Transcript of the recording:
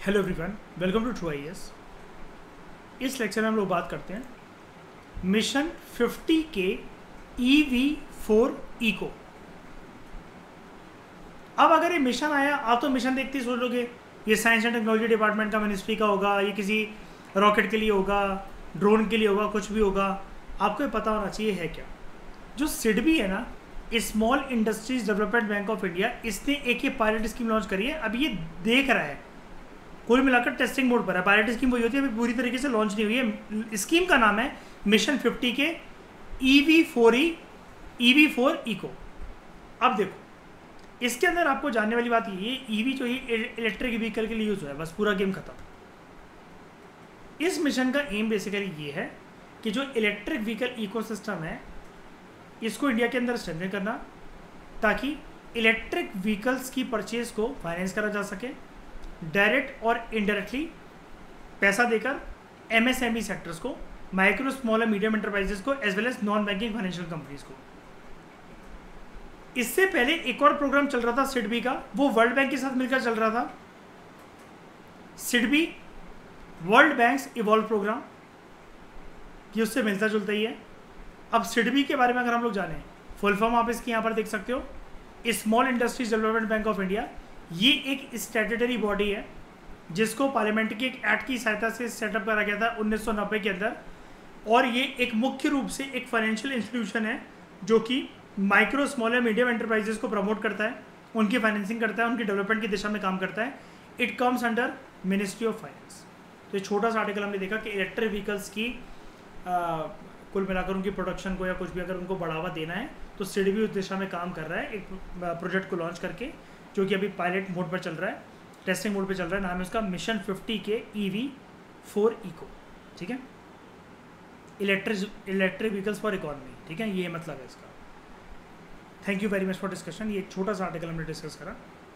Hello everyone, welcome to true IAS. इस lecture में हम लोग बात करते हैं मिशन 50 के EV4 इको। अब अगर ये मिशन आया, आप तो मिशन देखते ही सोच लोगे ये साइंस एंड टेक्नोलॉजी डिपार्टमेंट का मिनिस्ट्री का होगा, ये किसी रॉकेट के लिए होगा, ड्रोन के लिए होगा, कुछ भी होगा। आपको ये पता होना चाहिए है क्या। जो सिडबी है ना, small industries development bank of India, इसने एक ये पायलट स्कीम लॉन्च करी है। अभी ये देख रहा है, कुल मिलाकर टेस्टिंग मोड पर है। पायलट स्कीम वही होती है, अभी पूरी तरीके से लॉन्च नहीं हुई है। स्कीम का नाम है मिशन 50 के EV4 इको। अब देखो, इसके अंदर आपको जानने वाली बात ये ईवी जो ही इलेक्ट्रिक व्हीकल के लिए यूज हुआ है, बस पूरा गेम खत्म। इस मिशन का एम बेसिकली ये है कि जो इलेक्ट्रिक व्हीकल इकोसिस्टम है, इसको इंडिया के अंदर स्ट्रेंथन करना, ताकि इलेक्ट्रिक व्हीकल्स की परचेज को फाइनेंस करा जा सके डायरेक्ट और इनडायरेक्टली पैसा देकर MSME सेक्टर्स को, माइक्रो स्मॉल और मीडियम एंटरप्राइजेस को, as well as non banking financial companies को। इससे पहले एक और प्रोग्राम चल रहा था सिडबी का, वो वर्ल्ड बैंक के साथ मिलकर चल रहा था। SIDBI World Bank's evolve programme, ये उससे मिलता जुलता ही है। अब सिडबी के बारे में अगर हम लोग जाने, फुल फॉर्म आप इसकी यहाँ पर देख सकते हो, small industries development bank of India. ये एक स्टैट्यूटरी बॉडी है जिसको पार्लियामेंट के एक एक्ट की सहायता से सेटअप करा गया था 1990 के अंदर। और ये एक मुख्य रूप से एक फाइनेंशियल इंस्टीट्यूशन है जो कि माइक्रो स्मॉल या मीडियम एंटरप्राइजेस को प्रमोट करता है, उनकी फाइनेंसिंग करता है, उनकी डेवलपमेंट की दिशा में काम करता है। It comes under ministry of finance. तो ये छोटा सा आर्टिकल हमने देखा कि इलेक्ट्रिक व्हीकल्स की कुल मिलाकर उनकी प्रोडक्शन को या कुछ भी अगर उनको बढ़ावा देना है तो सिडबी उस दिशा में काम कर रहा है, एक प्रोजेक्ट को लॉन्च करके, जो कि अभी पायलट मोड पर चल रहा है, टेस्टिंग मोड पे चल रहा है। नाम है उसका मिशन 50 के EV4 इको। ठीक है, इलेक्ट्रिक व्हीकल्स फॉर इकोनॉमी। ठीक है, ये मतलब है इसका। Thank you very much for discussion. ये एक छोटा सा आर्टिकल हमने डिस्कस करा।